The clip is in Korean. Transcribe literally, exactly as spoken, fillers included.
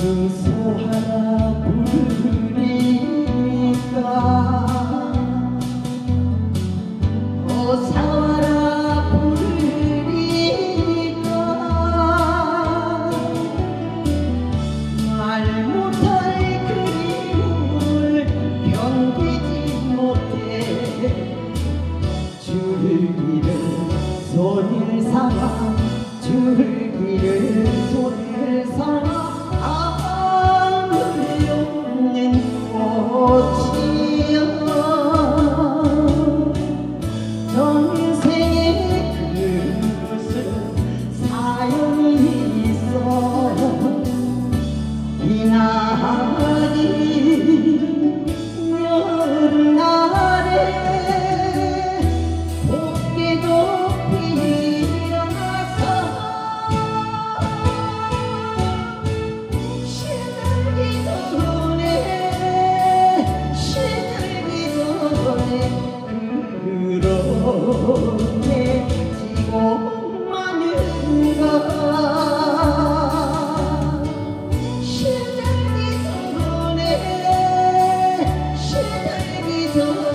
능소 하나 부르니까 어사와라 부르니까 말 못할 그리움을 견디지 못해 줄기를 손을 삼아 줄기를 손을 삼아 아무리 없는 꽃이여 전생에 그것은 사연이 있어 이날이 여름날에 곱게도 피어나서 시들기 전에 시들기 전에 그렇게 지고 마는가 시들기 전에 시들기 전에